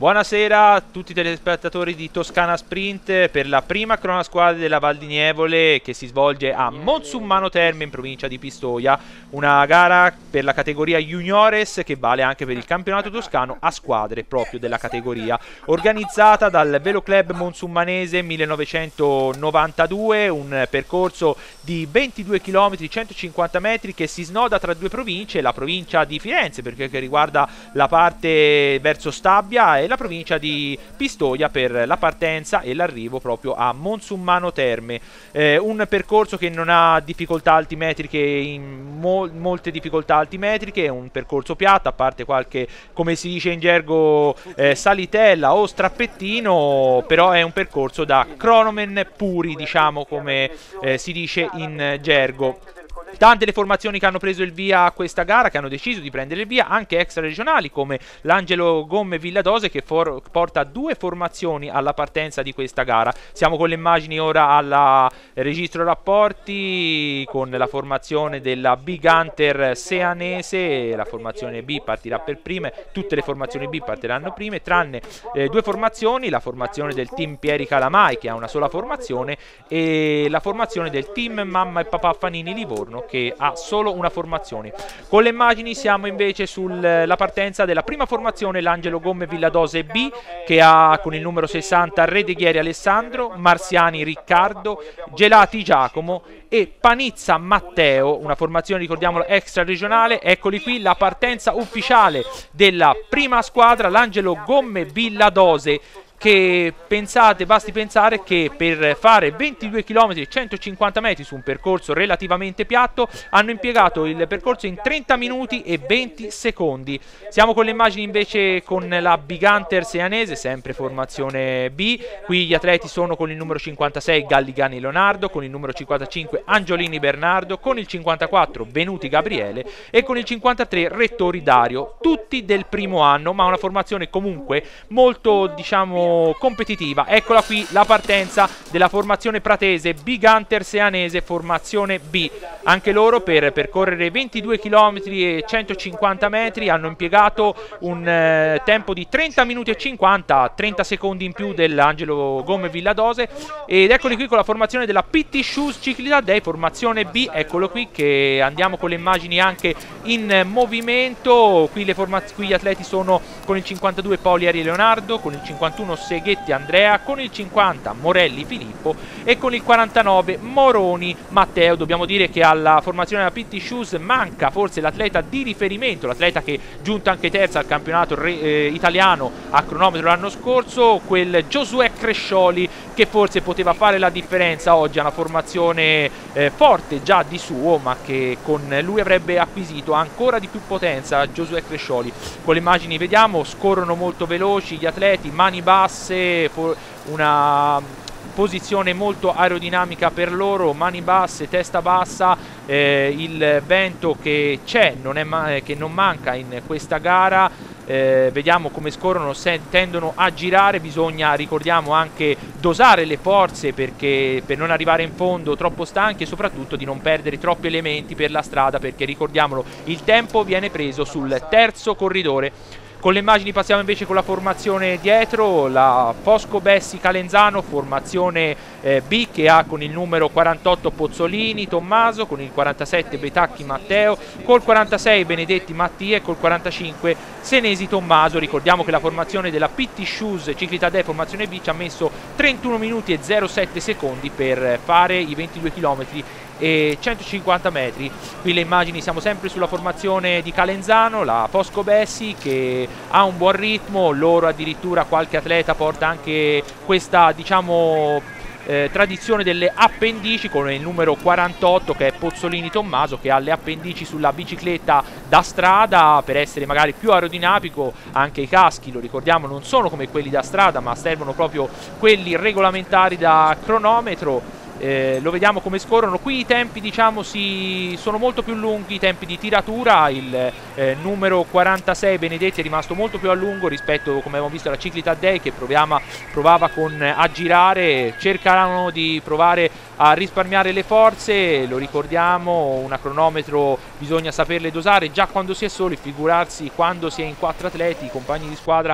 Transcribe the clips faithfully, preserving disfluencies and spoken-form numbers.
Buonasera a tutti i telespettatori di Toscana Sprint per la prima cronosquadra della Val di Nievole che si svolge a Monsummano Terme in provincia di Pistoia, una gara per la categoria Juniores che vale anche per il campionato toscano a squadre proprio della categoria, organizzata dal Velo Club Monsummanese millenovecentonovantadue, un percorso di ventidue chilometri centocinquanta metri che si snoda tra due province, la provincia di Firenze perché che riguarda la parte verso Stabia e la provincia di Pistoia per la partenza e l'arrivo proprio a Monsummano Terme. Eh, un percorso che non ha difficoltà altimetriche, in mo molte difficoltà altimetriche, è un percorso piatto, a parte qualche, come si dice in gergo, eh, salitella o strappettino, però è un percorso da cronomen puri, diciamo, come eh, si dice in gergo. Tante le formazioni che hanno preso il via a questa gara, che hanno deciso di prendere il via, anche extra regionali come l'Angelo Gomme Villadose che for porta due formazioni alla partenza di questa gara. Siamo con le immagini ora al registro rapporti con la formazione della Big Hunter Seanese, la formazione B partirà per prime, tutte le formazioni B partiranno prime, tranne eh, due formazioni, la formazione del team Pieri Calamai che ha una sola formazione e la formazione del team Mamma e Papà Fanini Livorno che ha solo una formazione. Con le immagini siamo invece sulla partenza della prima formazione, l'Angelo Gomme Villadose B, che ha con il numero sessanta Redeghieri Alessandro, Marsiani Riccardo, Gelati Giacomo e Panizza Matteo, una formazione, ricordiamolo, extra regionale. Eccoli qui, la partenza ufficiale della prima squadra, l'Angelo Gomme Villadose, che pensate, basti pensare che per fare ventidue chilometri e centocinquanta metri su un percorso relativamente piatto hanno impiegato il percorso in trenta minuti e venti secondi. Siamo con le immagini invece con la Big Hunter Seanese, sempre formazione B. Qui gli atleti sono con il numero cinquantasei Galligani Leonardo, con il numero cinquantacinque Angiolini Bernardo, con il cinquantaquattro Venuti Gabriele e con il cinquantatré Rettori Dario, tutti del primo anno, ma una formazione comunque molto, diciamo, competitiva. Eccola qui la partenza della formazione pratese Big Hunter Seanese, formazione B. Anche loro per percorrere ventidue chilometri e centocinquanta metri hanno impiegato un eh, tempo di trenta minuti e cinquanta, trenta secondi in più dell'Angelo Gomme Villadose. Ed eccoli qui con la formazione della P T Shoes Ciclita Day, formazione B. Eccolo qui che andiamo con le immagini anche in movimento. Qui, le qui gli atleti sono con il cinquantadue Polieri Leonardo, con il cinquantuno Seghetti Andrea, con il cinquanta Morelli Filippo e con il quarantanove Moroni Matteo. Dobbiamo dire che alla formazione della P T Shoes manca forse l'atleta di riferimento, l'atleta che è giunto anche terza al campionato re, eh, italiano a cronometro l'anno scorso, quel Giosuè Crescioli che forse poteva fare la differenza oggi. Ha una formazione eh, forte già di suo, ma che con lui avrebbe acquisito ancora di più potenza Giosuè Crescioli. Con le immagini vediamo, scorrono molto veloci gli atleti, mani basse, una posizione molto aerodinamica per loro, mani basse, testa bassa, eh, il vento che c'è, non è che non manca in questa gara. Eh, vediamo come scorrono, se tendono a girare, bisogna, ricordiamo, anche dosare le forze perché per non arrivare in fondo troppo stanchi e soprattutto di non perdere troppi elementi per la strada, perché ricordiamolo, il tempo viene preso sul terzo corridore. Con le immagini passiamo invece con la formazione dietro, la Fosco Bessi Calenzano, formazione eh, B, che ha con il numero quarantotto Pozzolini Tommaso, con il quarantasette Betacchi Matteo, col quarantasei Benedetti Mattia e col quarantacinque Senesi Tommaso. Ricordiamo che la formazione della P T Shoes Ciclita Day, formazione B, ci ha messo trentuno minuti e zero sette secondi per fare i ventidue chilometri e centocinquanta metri. Qui le immagini, siamo sempre sulla formazione di Calenzano, la Fosco Bessi che ha un buon ritmo, loro addirittura qualche atleta porta anche questa, diciamo, eh, tradizione delle appendici, con il numero quarantotto che è Pozzolini Tommaso, che ha le appendici sulla bicicletta da strada per essere magari più aerodinamico. Anche i caschi, lo ricordiamo, non sono come quelli da strada ma servono proprio quelli regolamentari da cronometro. Eh, lo vediamo come scorrono. Qui i tempi, diciamo, si sono molto più lunghi, i tempi di tiratura. Il eh, numero quarantasei Benedetti è rimasto molto più a lungo rispetto, come abbiamo visto, alla Ciclita Day, che proviamo, provava con, a girare. Cercavano di provare a risparmiare le forze, lo ricordiamo, un cronometro bisogna saperle dosare già quando si è soli, figurarsi quando si è in quattro atleti, compagni di squadra.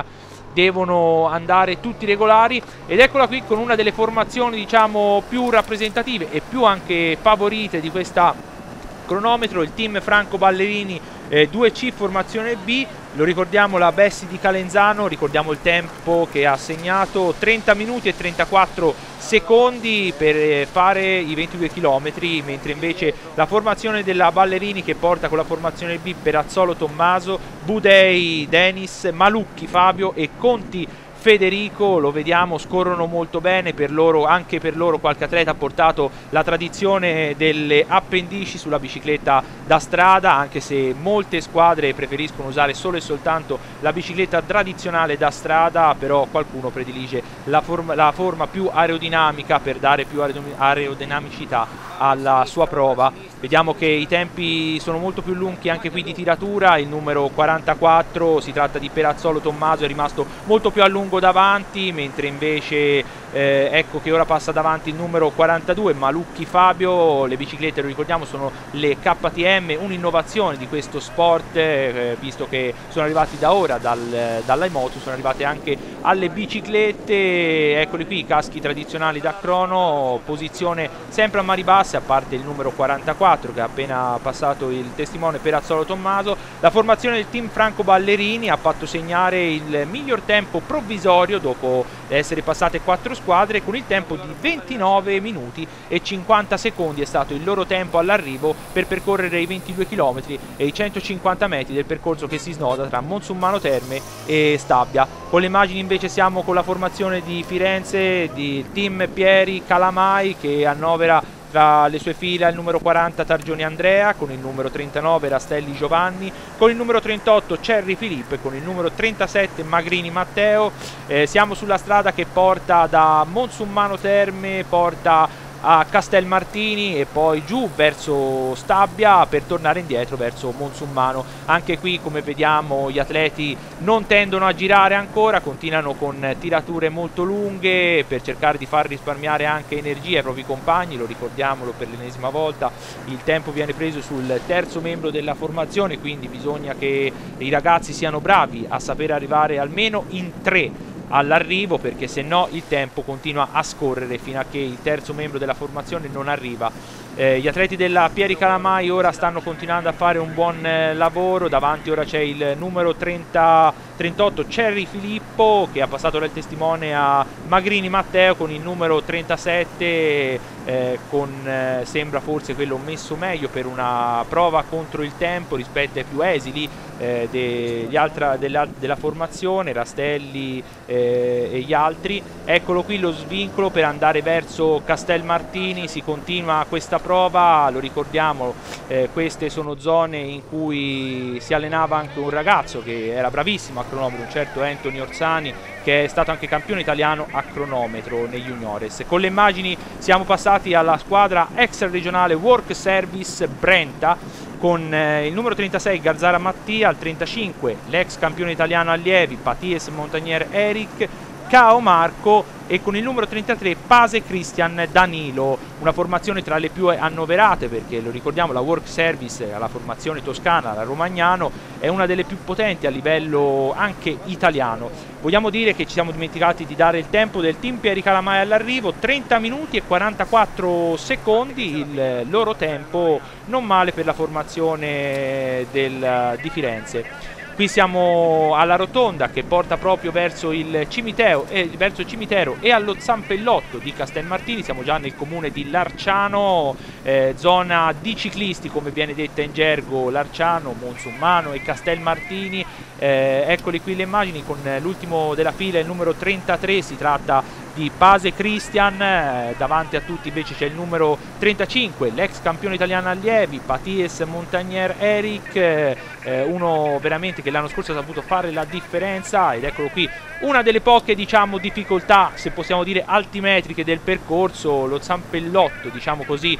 devono andare tutti regolari. Ed eccola qui con una delle formazioni diciamo più rappresentative e più anche favorite di questa cronometro, il team Franco Ballerini eh, due C formazione B. Lo ricordiamo, la Bessi di Calenzano, ricordiamo il tempo che ha segnato, trenta minuti e trentaquattro secondi per fare i ventidue chilometri, mentre invece la formazione della Ballerini, che porta con la formazione B Perazzolo Tommaso, Budei Denis, Malucchi Fabio e Conti Federico, lo vediamo, scorrono molto bene. Per loro, anche per loro qualche atleta ha portato la tradizione delle appendici sulla bicicletta da strada, anche se molte squadre preferiscono usare solo e soltanto la bicicletta tradizionale da strada, però qualcuno predilige la forma, la forma più aerodinamica per dare più aerodinamicità alla sua prova. Vediamo che i tempi sono molto più lunghi anche qui di tiratura. Il numero quarantaquattro, si tratta di Perazzolo Tommaso, è rimasto molto più a lungo davanti, mentre invece eh, ecco che ora passa davanti il numero quarantadue Malucchi Fabio. Le biciclette, lo ricordiamo, sono le K T M, un'innovazione di questo sport, eh, visto che sono arrivati da ora dal, dall'Aimoto, sono arrivate anche alle biciclette. Eccoli qui i caschi tradizionali da crono, posizione sempre a mani basse, a parte il numero quarantaquattro che ha appena passato il testimone Perazzolo Tommaso. La formazione del team Franco Ballerini ha fatto segnare il miglior tempo provvisorio dopo essere passate quattro squadre, con il tempo di ventinove minuti e cinquanta secondi è stato il loro tempo all'arrivo per percorrere i ventidue chilometri e i centocinquanta metri del percorso che si snoda tra Monsummano Terme e Stabia. Con le immagini invece siamo con la formazione di Firenze, di team Pieri Calamai, che annovera tra le sue fila il numero quaranta Targioni Andrea, con il numero trentanove Rastelli Giovanni, con il numero trentotto Cerri Filippo e con il numero trentasette Magrini Matteo. Eh, siamo sulla strada che porta da Monsummano Terme, porta a Castelmartini e poi giù verso Stabia per tornare indietro verso Monsummano. Anche qui, come vediamo, gli atleti non tendono a girare ancora, continuano con tirature molto lunghe per cercare di far risparmiare anche energia ai propri compagni. Lo ricordiamolo per l'ennesima volta, il tempo viene preso sul terzo membro della formazione, quindi bisogna che i ragazzi siano bravi a sapere arrivare almeno in tre all'arrivo, perché se no il tempo continua a scorrere fino a che il terzo membro della formazione non arriva. Eh, gli atleti della Pieri Calamai ora stanno continuando a fare un buon eh, lavoro. Davanti ora c'è il numero trenta, trentotto Cerri Filippo, che ha passato il testimone a Magrini Matteo, con il numero trentasette eh, con eh, sembra forse quello messo meglio per una prova contro il tempo rispetto ai più esili eh, degli altra, della, della formazione, Rastelli eh, e gli altri. Eccolo qui lo svincolo per andare verso Castelmartini. Si continua questa prova, lo ricordiamo, eh, queste sono zone in cui si allenava anche un ragazzo che era bravissimo a cronometro, un certo Anthony Orsani, che è stato anche campione italiano a cronometro negli juniores. Con le immagini siamo passati alla squadra extra regionale Work Service Brenta, con eh, il numero trentasei Garzara Mattia, al trentacinque l'ex campione italiano allievi Paties Montagnier Eric, Cao Marco, e con il numero trentatré Pase Christian Danilo. Una formazione tra le più annoverate, perché lo ricordiamo, la Work Service, la formazione toscana, la Romagnano, è una delle più potenti a livello anche italiano. Vogliamo dire che ci siamo dimenticati di dare il tempo del team Pieri Calamai all'arrivo, trenta minuti e quarantaquattro secondi il loro tempo, non male per la formazione del, di Firenze. Qui siamo alla rotonda che porta proprio verso il cimitero e, verso il cimitero e allo zampellotto di Castelmartini. Siamo già nel comune di Larciano, eh, zona di ciclisti come viene detta in gergo, Larciano, Monsummano e Castelmartini. Eh, eccoli qui le immagini con l'ultimo della fila, il numero trentatré, si tratta di Pase Christian. Eh, davanti a tutti invece c'è il numero trentacinque, l'ex campione italiano allievi Paties Montagnier Eric, eh, uno veramente che l'anno scorso ha saputo fare la differenza. Ed eccolo qui una delle poche, diciamo, difficoltà, se possiamo dire altimetriche del percorso, lo zampellotto, diciamo così,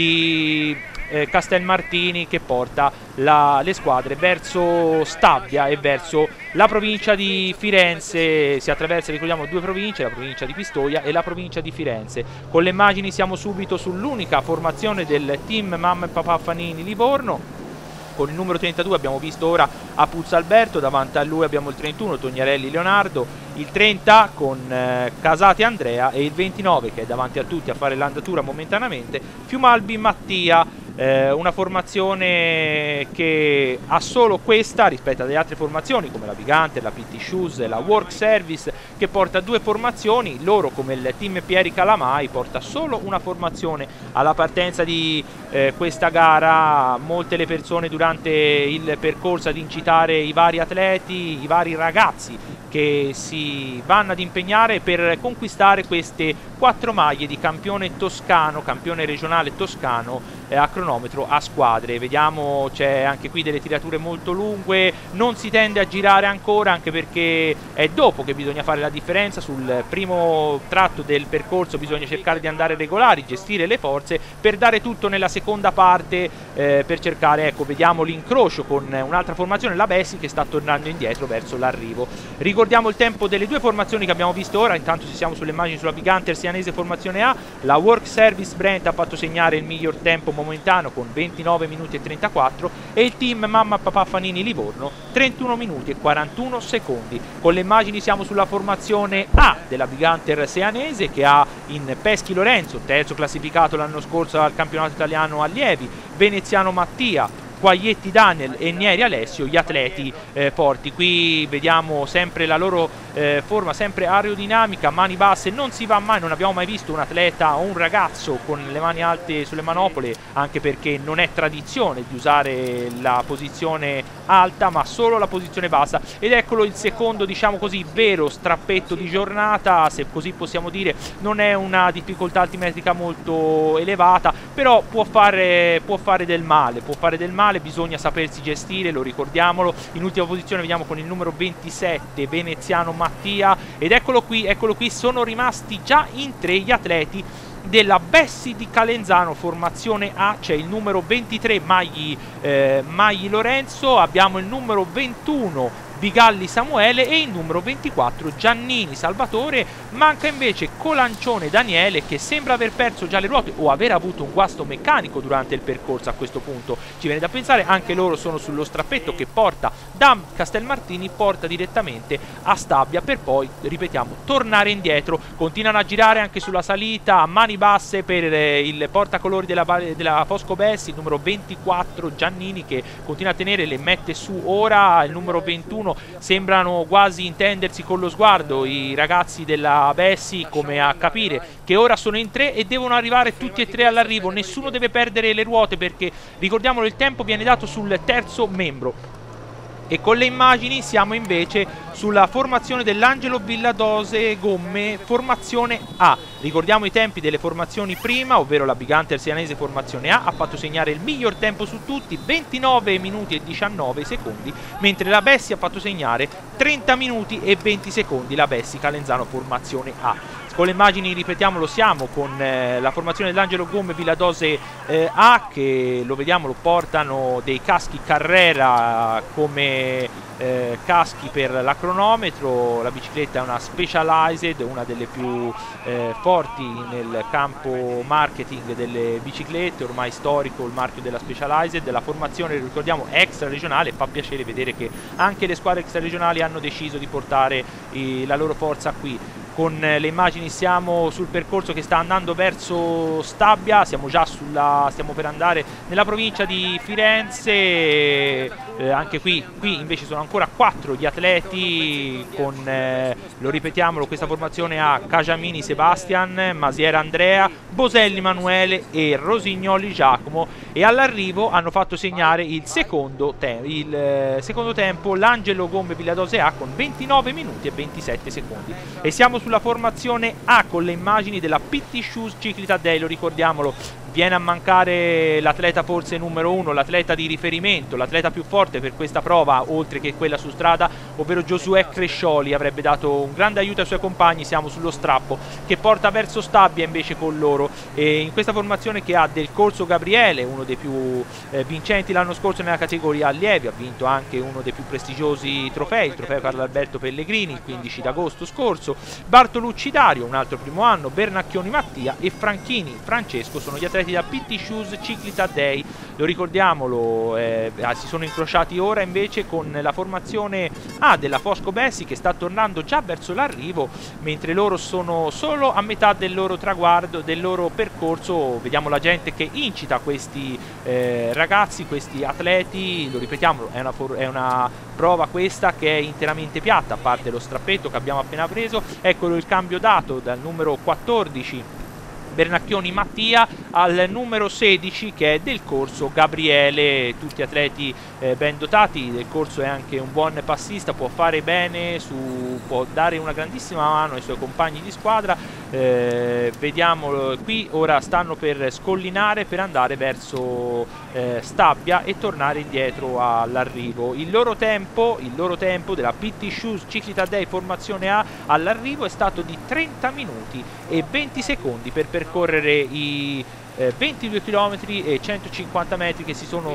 di eh, Castelmartini, che porta la, le squadre verso Stabia e verso la provincia di Firenze. Si attraversa, ricordiamo, due province, la provincia di Pistoia e la provincia di Firenze. Con le immagini siamo subito sull'unica formazione del team Mamma e Papà Fanini Livorno. Con il numero trentadue abbiamo visto ora Apuzza Alberto, davanti a lui abbiamo il trentuno Tognarelli Leonardo, il trenta con eh, Casati Andrea e il ventinove che è davanti a tutti a fare l'andatura momentaneamente, Fiumalbi Mattia. Eh, una formazione che ha solo questa rispetto alle altre formazioni come la Big Hunter, la P T Shoes, la Work Service, che porta due formazioni. Loro, come il team Pieri Calamai, porta solo una formazione. Alla partenza di eh, questa gara molte le persone durante il percorso ad incitare i vari atleti, i vari ragazzi che si vanno ad impegnare per conquistare queste quattro maglie di campione toscano, campione regionale toscano eh, a cronometro a squadre. Vediamo, c'è anche qui delle tirature molto lunghe, non si tende a girare ancora, anche perché è dopo che bisogna fare la differenza. Sul primo tratto del percorso bisogna cercare di andare regolari, gestire le forze per dare tutto nella seconda parte, eh, per cercare, ecco, vediamo l'incrocio con un'altra formazione, la Bessi, che sta tornando indietro verso l'arrivo. Ricordiamo il tempo delle due formazioni che abbiamo visto ora. Intanto ci siamo sulle immagini sulla Big Hunter Sianese formazione A. La Work Service Brent ha fatto segnare il miglior tempo momentaneo con ventinove minuti e trentaquattro e il team Mamma Papà Fanini Livorno trentuno minuti e quarantuno secondi. Con le immagini siamo sulla formazione A della Big Hunter Sianese, che ha in Peschi Lorenzo, terzo classificato l'anno scorso al campionato italiano allievi, Veneziano Mattia, Quaglietti Daniel e Nieri Alessio, gli atleti eh, forti. Qui vediamo sempre la loro eh, forma, sempre aerodinamica, mani basse, non si va mai, non abbiamo mai visto un atleta o un ragazzo con le mani alte sulle manopole, anche perché non è tradizione di usare la posizione alta, ma solo la posizione bassa. Ed eccolo il secondo, diciamo così, vero strappetto di giornata, se così possiamo dire. Non è una difficoltà altimetrica molto elevata, però può fare, può fare del male, può fare del male. Bisogna sapersi gestire, lo ricordiamolo. In ultima posizione vediamo con il numero ventisette Veneziano Mattia, ed eccolo qui, eccolo qui, sono rimasti già in tre gli atleti della Bessi di Calenzano formazione A. C'è il numero ventitré Magli, eh, Magli Lorenzo, abbiamo il numero ventuno Bigalli Samuele e il numero ventiquattro Giannini Salvatore. Manca invece Colancione Daniele, che sembra aver perso già le ruote o aver avuto un guasto meccanico durante il percorso. A questo punto ci viene da pensare, anche loro sono sullo strappetto che porta da Castelmartini, porta direttamente a Stabia, per poi, ripetiamo, tornare indietro. Continuano a girare anche sulla salita a mani basse per eh, il portacolori della, della Fosco Bessi, il numero ventiquattro Giannini, che continua a tenere, le mette su ora. Il numero ventuno sembrano quasi intendersi con lo sguardo i ragazzi della Bessi, come a capire che ora sono in tre e devono arrivare tutti e tre all'arrivo. Nessuno deve perdere le ruote, perché ricordiamolo, il tempo viene dato sul terzo membro. E con le immagini siamo invece sulla formazione dell'Angelo Villadose Gomme formazione A. Ricordiamo i tempi delle formazioni prima, ovvero la Big Hunter Sianese formazione A ha fatto segnare il miglior tempo su tutti, ventinove minuti e diciannove secondi, mentre la Bessi ha fatto segnare trenta minuti e venti secondi, la Bessi Calenzano formazione A. Con le immagini, ripetiamolo, siamo con eh, la formazione dell'Angelo Gomme Villadose eh, A, che lo vediamo, lo portano dei caschi Carrera come eh, caschi per la cronometro. La bicicletta è una Specialized, una delle più eh, forti nel campo marketing delle biciclette, ormai storico il marchio della Specialized. La formazione, ricordiamo, extra regionale. Fa piacere vedere che anche le squadre extra regionali hanno deciso di portare eh, la loro forza qui. Con le immagini siamo sul percorso che sta andando verso Stabia, siamo già sulla, stiamo per andare nella provincia di Firenze. Eh, anche qui, qui invece sono ancora quattro gli atleti con, eh, lo ripetiamolo, questa formazione a Cagiamini Sebastian, Masiera Andrea, Boselli Manuele e Rosignoli Giacomo, e all'arrivo hanno fatto segnare il secondo, te il, eh, secondo tempo l'Angelo Gomme Villadose A con ventinove minuti e ventisette secondi. E siamo sulla formazione A con le immagini della P T Shoes Ciclita Day, lo ricordiamolo. Viene a mancare l'atleta forse numero uno, l'atleta di riferimento, l'atleta più forte per questa prova, oltre che quella su strada, ovvero Giosuè Crescioli. Avrebbe dato un grande aiuto ai suoi compagni. Siamo sullo strappo che porta verso Stabia invece con loro, e in questa formazione che ha Del Corso Gabriele, uno dei più eh, vincenti l'anno scorso nella categoria allievi, ha vinto anche uno dei più prestigiosi trofei, il trofeo Carlo Alberto Pellegrini, il quindici d'agosto scorso. Bartolucci Dario, un altro primo anno, Bernacchioni Mattia e Franchini Francesco sono gli atleti da P T Shoes Ciclita Day. lo ricordiamolo, eh, si sono incrociati ora invece con la formazione A della Fosco Bessi, che sta tornando già verso l'arrivo, mentre loro sono solo a metà del loro traguardo, del loro percorso. Vediamo la gente che incita questi eh, ragazzi, questi atleti. Lo ripetiamo, è una, è una prova questa che è interamente piatta, a parte lo strappetto che abbiamo appena preso. Eccolo il cambio dato dal numero quattordici Bernacchioni Mattia al numero sedici, che è del corso Gabriele. Tutti atleti eh, ben dotati. Del corso è anche un buon passista, può fare bene, su, può dare una grandissima mano ai suoi compagni di squadra. Eh, vediamo qui, ora stanno per scollinare per andare verso eh, Stabia e tornare indietro all'arrivo. Il loro tempo, il loro tempo della P T Shoes Ciclita Day formazione A all'arrivo è stato di trenta minuti e venti secondi per percorrere i eh, ventidue chilometri e centocinquanta metri che si sono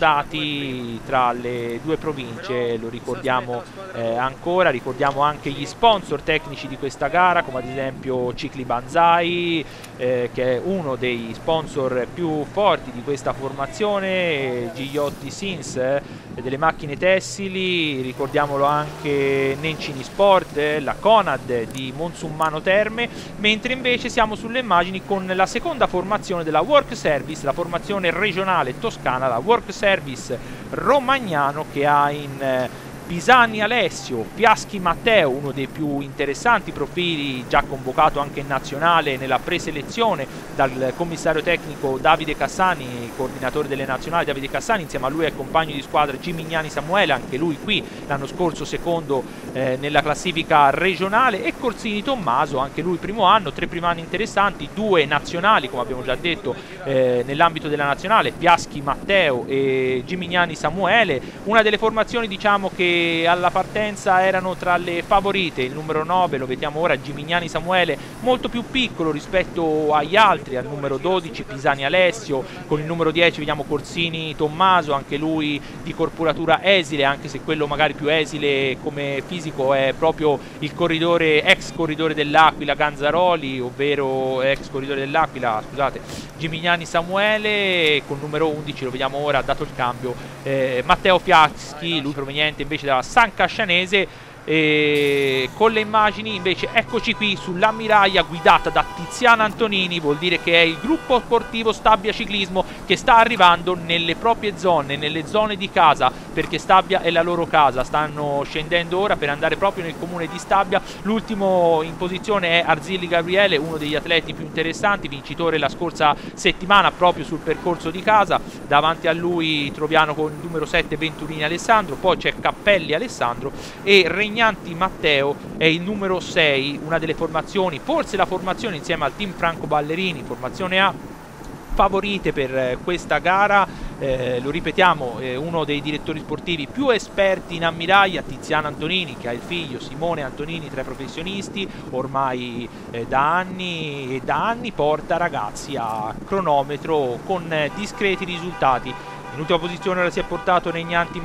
snodati tra le due province. Lo ricordiamo eh, ancora, ricordiamo anche gli sponsor tecnici di questa gara, come ad esempio Cicli Banzai, eh, che è uno dei sponsor più forti di questa formazione, Gigliotti Sins, eh, delle macchine tessili, ricordiamolo anche Nencini Sport, eh, la Conad di Monsummano Terme, mentre invece siamo sulle immagini con la seconda formazione della Work Service, la formazione regionale toscana, la Work Service Romagnano, che ha in eh, Pisani Alessio, Piaschi Matteo, uno dei più interessanti profili, già convocato anche in nazionale nella preselezione dal commissario tecnico Davide Cassani, coordinatore delle nazionali Davide Cassani. Insieme a lui è il compagno di squadra Gimignani Samuele, anche lui qui l'anno scorso secondo eh, nella classifica regionale, e Corsini Tommaso, anche lui primo anno, tre primi anni interessanti, due nazionali come abbiamo già detto eh, nell'ambito della nazionale, Piaschi Matteo e Gimignani Samuele. Una delle formazioni, diciamo, che alla partenza erano tra le favorite. Il numero nove, lo vediamo ora, Gimignani Samuele, molto più piccolo rispetto agli altri, al numero dodici Pisani Alessio, con il numero dieci vediamo Corsini Tommaso, anche lui di corporatura esile, anche se quello magari più esile come fisico è proprio il corridore, ex corridore dell'Aquila Ganzaroli, ovvero ex corridore dell'Aquila, scusate, Gimignani Samuele. Con numero undici, lo vediamo ora, dato il cambio, eh, Matteo Piaschi, lui proveniente invece della San Cascianese. E con le immagini invece eccoci qui sull'ammiraglia guidata da Tiziana Antonini, vuol dire che è il gruppo sportivo Stabia Ciclismo che sta arrivando nelle proprie zone, nelle zone di casa, perché Stabia è la loro casa. Stanno scendendo ora per andare proprio nel comune di Stabia. L'ultimo in posizione è Arzilli Gabriele, uno degli atleti più interessanti, vincitore la scorsa settimana proprio sul percorso di casa. Davanti a lui troviamo con il numero sette Venturini Alessandro, poi c'è Cappelli Alessandro e Regnanti Matteo è il numero sei, una delle formazioni, forse la formazione insieme al team Franco Ballerini, formazione A, favorite per questa gara. Eh, lo ripetiamo, eh, uno dei direttori sportivi più esperti in ammiraglia, Tiziana Antonini, che ha il figlio Simone Antonini tra i professionisti, ormai eh, da anni e da anni porta ragazzi a cronometro con eh, discreti risultati. In ultima posizione ora si è portato Regnanti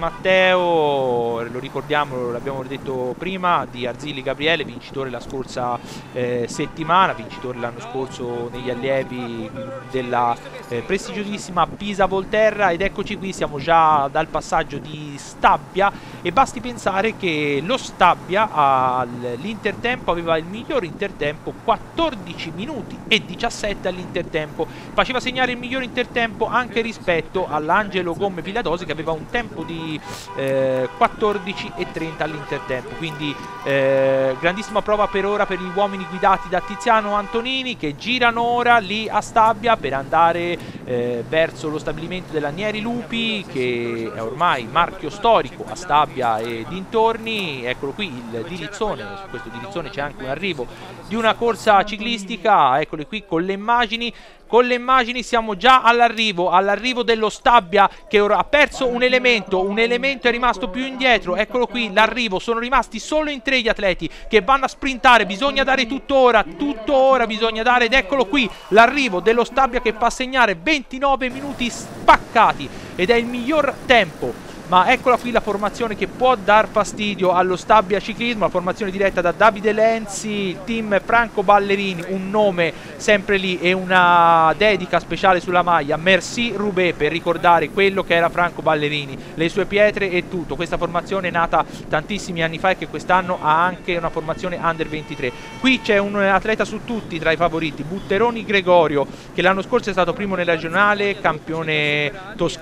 Matteo, lo ricordiamo, l'abbiamo detto prima, di Arzilli Gabriele, vincitore la scorsa eh, settimana, vincitore l'anno scorso negli allievi della eh, prestigiosissima Pisa Volterra. Ed eccoci qui, siamo già dal passaggio di Stabia e basti pensare che lo Stabia all'intertempo aveva il miglior intertempo, quattordici minuti e diciassette all'intertempo, faceva segnare il miglior intertempo anche rispetto all'Angelo Gomme Piladosi, che aveva un tempo di eh, quattordici e trenta all'intertempo. Quindi eh, grandissima prova per ora per gli uomini guidati da Tiziano Antonini, che girano ora lì a Stabia per andare eh, verso lo stabilimento della Nieri Lupi, che è ormai marchio storico a Stabia e dintorni. Eccolo qui il dirizzone, su questo dirizzone c'è anche un arrivo di una corsa ciclistica. Eccole qui con le immagini. Con le immagini siamo già all'arrivo, all'arrivo dello Stabia, che ora ha perso un elemento, un elemento è rimasto più indietro. Eccolo qui l'arrivo, sono rimasti solo in tre gli atleti che vanno a sprintare, bisogna dare tutto ora, tutto ora bisogna dare. Ed eccolo qui l'arrivo dello Stabia che fa segnare ventinove minuti spaccati ed è il miglior tempo ma eccola qui la formazione che può dar fastidio allo Stabia Ciclismo, la formazione diretta da Davide Lenzi, il team Franco Ballerini, un nome sempre lì e una dedica speciale sulla maglia, Merci Roubaix, per ricordare quello che era Franco Ballerini, le sue pietre e tutto. Questa formazione è nata tantissimi anni fa e che quest'anno ha anche una formazione under ventitré. Qui c'è un atleta su tutti tra i favoriti, Butteroni Gregorio, che l'anno scorso è stato primo nella regionale, campione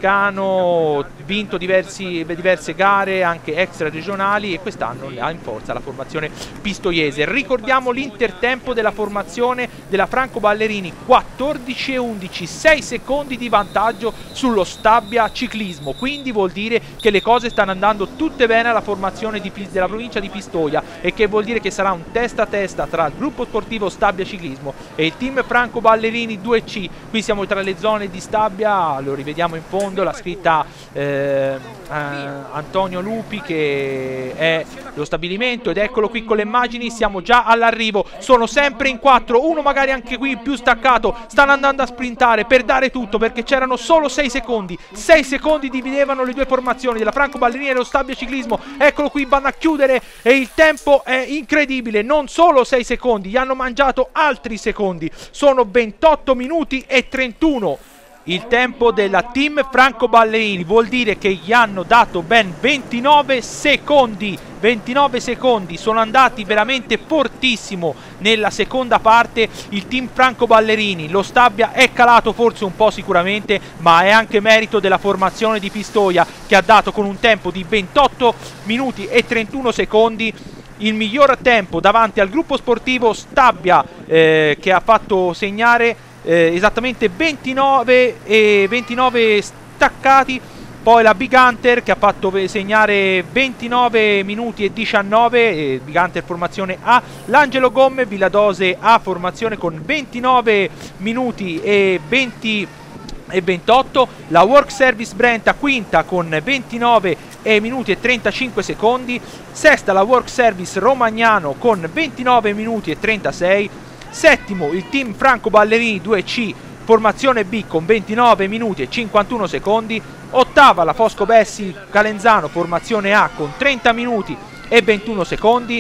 toscano, vinto diversi, diverse gare anche extra regionali, e quest'anno ha in forza la formazione pistoiese. Ricordiamo l'intertempo della formazione della Franco Ballerini, quattordici e undici, sei secondi di vantaggio sullo Stabia Ciclismo, quindi vuol dire che le cose stanno andando tutte bene alla formazione di, della provincia di Pistoia, e che vuol dire che sarà un testa a testa tra il gruppo sportivo Stabia Ciclismo e il team Franco Ballerini due C. Qui siamo tra le zone di Stabia, lo rivediamo in fondo, la scritta eh, eh, Antonio Lupi, che è lo stabilimento, ed eccolo qui con le immagini, siamo già all'arrivo, sono sempre in quattro, uno magari anche qui più staccato, stanno andando a sprintare per dare tutto, perché c'erano solo sei secondi, sei secondi dividevano le due formazioni della Franco Ballerini e dello Stabia Ciclismo. Eccolo qui, vanno a chiudere e il tempo è incredibile, non solo sei secondi, gli hanno mangiato altri secondi, sono ventotto minuti e trentuno il tempo della team Franco Ballerini, vuol dire che gli hanno dato ben ventinove secondi, ventinove secondi, sono andati veramente fortissimo nella seconda parte il team Franco Ballerini. Lo Stabia è calato forse un po' sicuramente, ma è anche merito della formazione di Pistoia, che ha dato con un tempo di ventotto minuti e trentuno secondi il miglior tempo davanti al gruppo sportivo Stabia, eh, che ha fatto segnare eh, esattamente ventinove, e ventinove staccati. Poi la Big Hunter che ha fatto segnare ventinove minuti e diciannove, eh, Big Hunter formazione A. L'Angelo Gomme Villadose A formazione con ventinove minuti e venti e ventotto. La Work Service Brenta quinta con ventinove e minuti e trentacinque secondi. Sesta la Work Service Romagnano con ventinove minuti e trentasei. Settimo il team Franco Ballerini due C formazione B con ventinove minuti e cinquantuno secondi. Ottava la Fosco Bessi Calenzano formazione A con trenta minuti e ventuno secondi.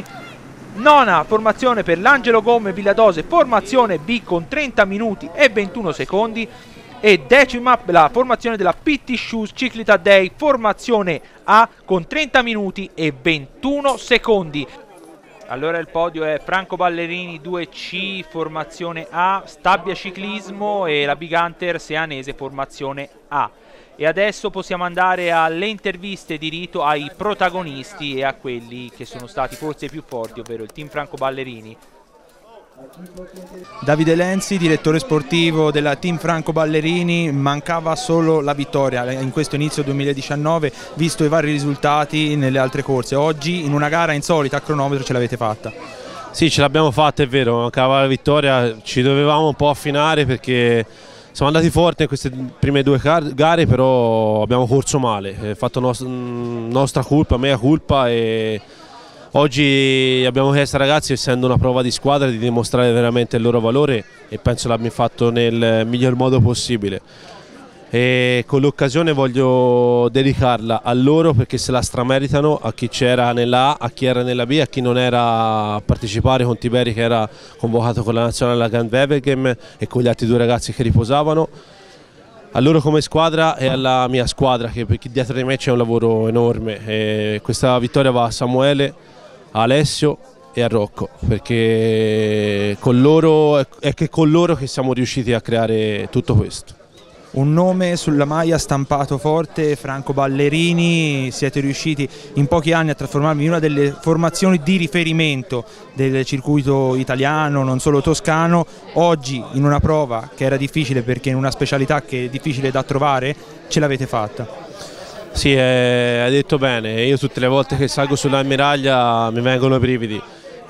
Nona formazione per l'Angelo Gomme Villadose formazione B con trenta minuti e ventuno secondi. E decima la formazione della P T Shoes Ciclita Day formazione A con trenta minuti e ventuno secondi. Allora il podio è Franco Ballerini due C formazione A, Stabia Ciclismo e la Big Hunter Seanese formazione A. E adesso possiamo andare alle interviste di rito ai protagonisti e a quelli che sono stati forse i più forti, ovvero il team Franco Ballerini. Davide Lenzi, direttore sportivo della team Franco Ballerini, mancava solo la vittoria in questo inizio duemiladiciannove, visto i vari risultati nelle altre corse. Oggi in una gara insolita a cronometro ce l'avete fatta. Sì, ce l'abbiamo fatta, è vero, mancava la vittoria, ci dovevamo un po' affinare perché siamo andati forti in queste prime due gare, però abbiamo corso male, è fatto nost nostra colpa, mea colpa, e oggi abbiamo chiesto ai ragazzi, essendo una prova di squadra, di dimostrare veramente il loro valore, e penso l'abbiamo fatto nel miglior modo possibile. E con l'occasione voglio dedicarla a loro perché se la strameritano, a chi c'era nella A, a chi era nella B, a chi non era a partecipare con Tiberi, che era convocato con la nazionale alla Grand Wevelgem, e con gli altri due ragazzi che riposavano. A loro come squadra e alla mia squadra, che per chi dietro di me c'è un lavoro enorme. E questa vittoria va a Samuele, a Alessio e a Rocco, perché con loro, è che con loro che siamo riusciti a creare tutto questo. Un nome sulla maglia stampato forte, Franco Ballerini, siete riusciti in pochi anni a trasformarvi in una delle formazioni di riferimento del circuito italiano, non solo toscano. Oggi in una prova che era difficile, perché in una specialità che è difficile da trovare, ce l'avete fatta. Sì, eh, hai detto bene, io tutte le volte che salgo sull'ammiraglia mi vengono i brividi,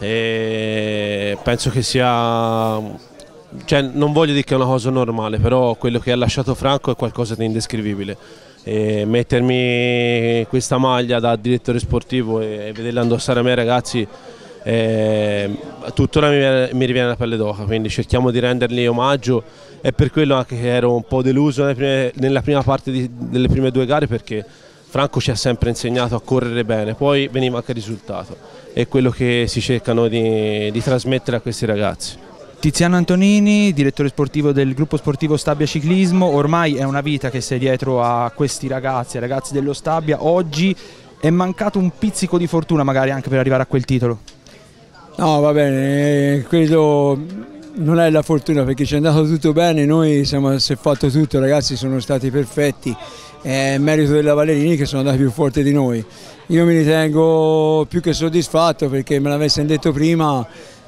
e penso che sia... Cioè, non voglio dire che è una cosa normale, però quello che ha lasciato Franco è qualcosa di indescrivibile. E mettermi questa maglia da direttore sportivo e vederla indossare a me ragazzi, eh, tuttora mi, mi riviene la pelle d'oca, quindi cerchiamo di rendergli omaggio. È per quello anche che ero un po' deluso nelle prime, nella prima parte di, delle prime due gare, perché Franco ci ha sempre insegnato a correre bene, poi veniva anche il risultato, è quello che si cercano di, di trasmettere a questi ragazzi. Tiziano Antonini, direttore sportivo del gruppo sportivo Stabia Ciclismo, ormai è una vita che sei dietro a questi ragazzi, ai ragazzi dello Stabia. Oggi è mancato un pizzico di fortuna magari anche per arrivare a quel titolo? No, va bene, credo non è la fortuna perché ci è andato tutto bene, noi siamo, si è fatto tutto, i ragazzi sono stati perfetti, è merito della Valerini che sono andati più forti di noi. Io mi ritengo più che soddisfatto perché me l'avessero detto prima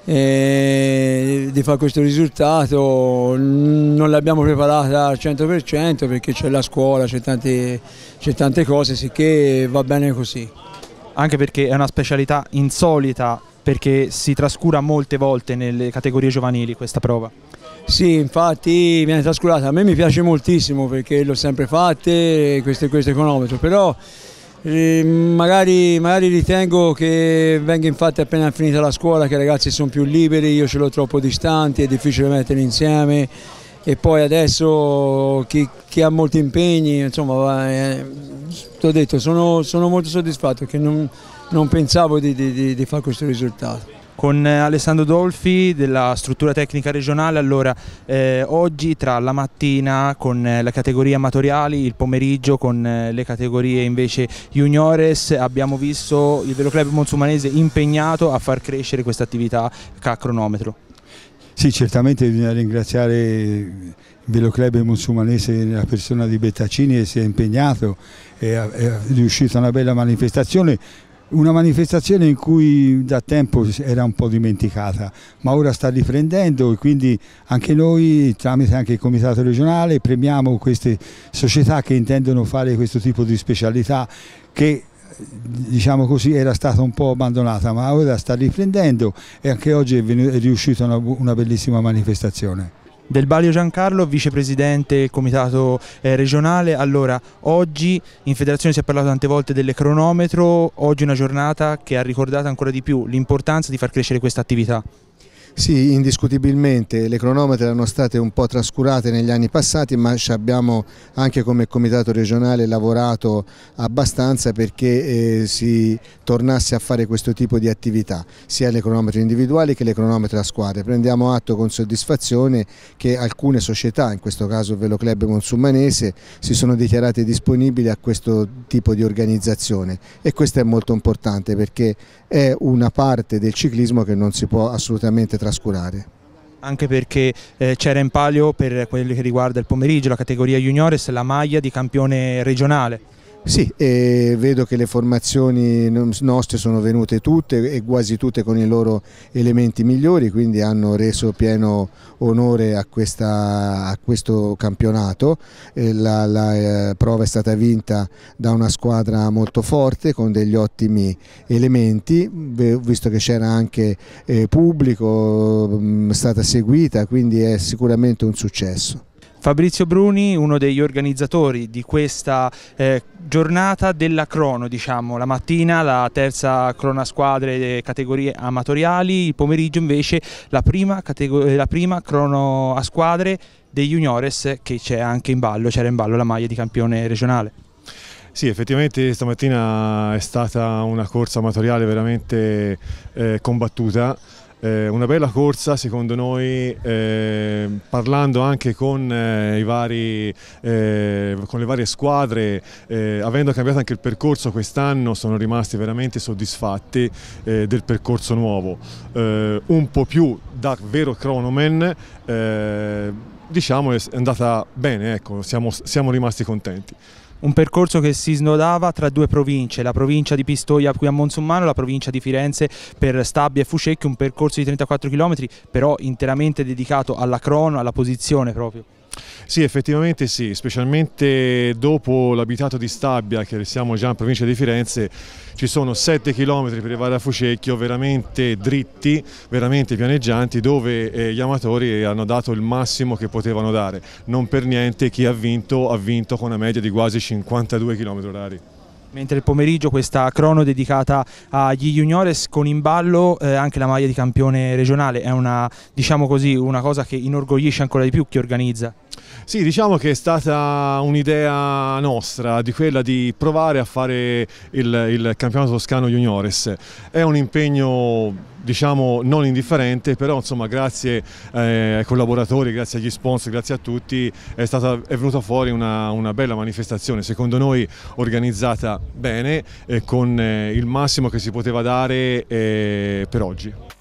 eh, di fare questo risultato, non l'abbiamo preparata al cento per cento perché c'è la scuola, c'è tante, c'è tante cose, sicché va bene così. Anche perché è una specialità insolita, perché si trascura molte volte nelle categorie giovanili questa prova. Sì, infatti viene trascurata, a me mi piace moltissimo perché l'ho sempre fatte questo, questo cronometro, però eh, magari, magari ritengo che venga fatta appena finita la scuola, che i ragazzi sono più liberi, io ce l'ho troppo distanti, è difficile metterli insieme e poi adesso chi, chi ha molti impegni, insomma, eh, ti ho detto, sono, sono molto soddisfatto perché non, non pensavo di, di, di fare questo risultato. Con Alessandro Dolfi della struttura tecnica regionale, allora eh, oggi tra la mattina con le categorie amatoriali, il pomeriggio con le categorie invece juniores abbiamo visto il Veloclub Monsumanese impegnato a far crescere questa attività a cronometro. Sì, certamente bisogna ringraziare il Veloclub Monsumanese nella persona di Bettaccini che si è impegnato e è riuscita una bella manifestazione. Una manifestazione in cui da tempo era un po' dimenticata, ma ora sta riprendendo e quindi anche noi, tramite anche il Comitato regionale, premiamo queste società che intendono fare questo tipo di specialità che, diciamo così, era stata un po' abbandonata, ma ora sta riprendendo e anche oggi è, è riuscita una, una bellissima manifestazione. Del Balio Giancarlo, vicepresidente del comitato eh, regionale. Allora, oggi in federazione si è parlato tante volte del cronometro, oggi è una giornata che ha ricordato ancora di più l'importanza di far crescere questa attività. Sì, indiscutibilmente le cronometre erano state un po' trascurate negli anni passati, ma ci abbiamo anche come comitato regionale lavorato abbastanza perché eh, si tornasse a fare questo tipo di attività, sia le cronometre individuali che le cronometre a squadre. Prendiamo atto con soddisfazione che alcune società, in questo caso il Veloclub Monsumanese, si sono dichiarate disponibili a questo tipo di organizzazione e questo è molto importante perché è una parte del ciclismo che non si può assolutamente trascurare. Anche perché eh, c'era in palio, per quello che riguarda il pomeriggio, la categoria juniores, la maglia di campione regionale. Sì, e vedo che le formazioni nostre sono venute tutte e quasi tutte con i loro elementi migliori, quindi hanno reso pieno onore a, questa, a questo campionato. La, la eh, prova è stata vinta da una squadra molto forte con degli ottimi elementi, visto che c'era anche eh, pubblico, è stata seguita, quindi è sicuramente un successo. Fabrizio Bruni, uno degli organizzatori di questa eh, giornata della crono, diciamo, la mattina la terza crono a squadre delle categorie amatoriali, il pomeriggio invece la prima, la prima crono a squadre dei juniores, che c'è anche in ballo, c'era in ballo la maglia di campione regionale. Sì, effettivamente stamattina è stata una corsa amatoriale veramente eh, combattuta. Eh, una bella corsa secondo noi, eh, parlando anche con, eh, i vari, eh, con le varie squadre, eh, avendo cambiato anche il percorso quest'anno sono rimasti veramente soddisfatti eh, del percorso nuovo, eh, un po' più da vero cronoman, eh, diciamo è andata bene, ecco, siamo, siamo rimasti contenti. Un percorso che si snodava tra due province, la provincia di Pistoia qui a Monsummano e la provincia di Firenze per Stabia e Fucecchio, un percorso di trentaquattro chilometri però interamente dedicato alla crono, alla posizione proprio. Sì, effettivamente sì, specialmente dopo l'abitato di Stabia, che siamo già in provincia di Firenze, ci sono sette chilometri per arrivare a Fucecchio veramente dritti, veramente pianeggianti, dove eh, gli amatori hanno dato il massimo che potevano dare. Non per niente chi ha vinto ha vinto con una media di quasi cinquantadue chilometri orari. Mentre il pomeriggio questa crono dedicata agli juniores con in ballo eh, anche la maglia di campione regionale, è una, diciamo così, una cosa che inorgoglisce ancora di più chi organizza. Sì, diciamo che è stata un'idea nostra, di quella di provare a fare il, il campionato toscano juniores. È un impegno, diciamo, non indifferente, però insomma grazie eh, ai collaboratori, grazie agli sponsor, grazie a tutti è, stata, è venuta fuori una, una bella manifestazione, secondo noi organizzata bene e con eh, il massimo che si poteva dare eh, per oggi.